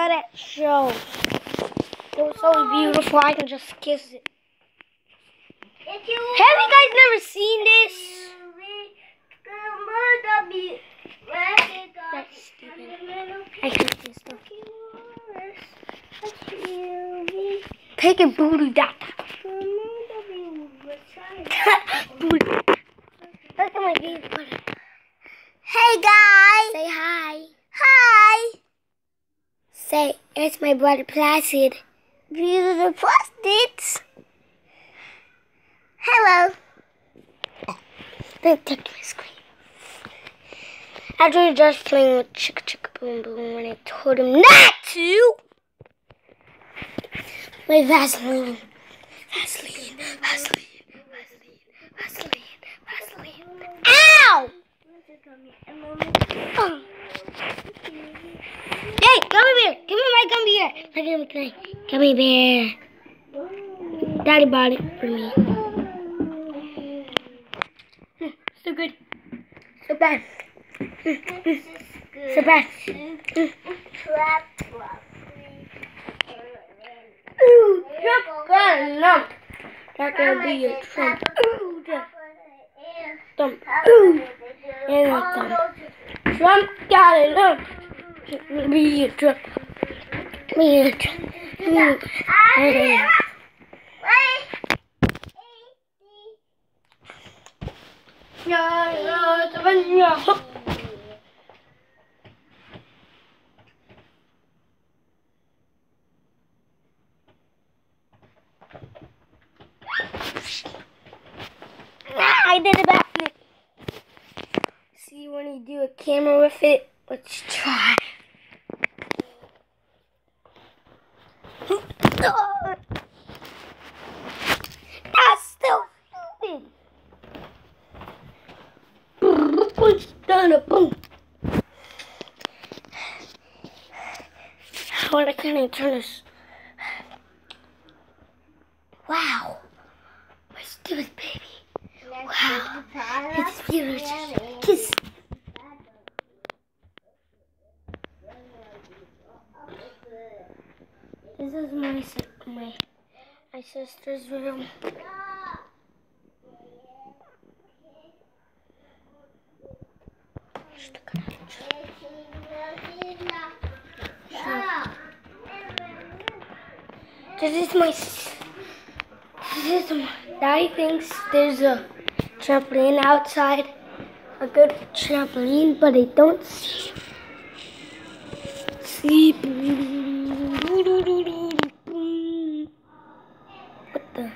saw that show. It was so beautiful, I can just kiss it. Have you guys never seen this? That's stupid. I hate this stuff. Take a booty dot. Booty. Look at my baby. Hey guys! Say hi. Hi! Say, it's my brother Placid. Beautiful plastics. Hello. Don't touch my screen. After just playing with Chicka Chicka Boom Boom when I told him not to. My Vaseline. Vaseline. Vaseline. Vaseline. Vaseline. Vaseline. Ow! Oh. Hey, gummy bear! Give me my gummy bear! Gummy bear. Daddy bought it for me. So good. So bad. So bad. Ooh, Trump got a lump. That's gonna be a Trump. Ooh, thump. Ooh, and a thump. Trump got a lump. Be a Trump. Be a Trump. I did a backflip. See when you do a camera with it? Let's try. That's still stupid. Done a boom. How can I turn this? Wow. My stupid baby. Wow. It's beautiful. Kiss. This is my sister's room. Daddy thinks there's a trampoline outside, a good trampoline, but I don't see. What the?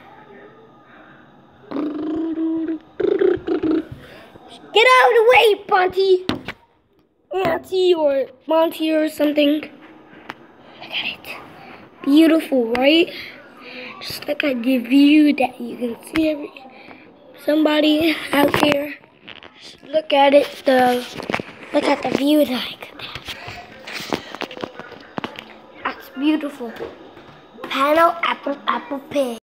Get out of the way, Monty! Auntie or Monty or something. Look at it. Beautiful, right? Just look at the view that you can see somebody out there. Just look at it. Look at the view like that. That's beautiful. Panel, apple, pig.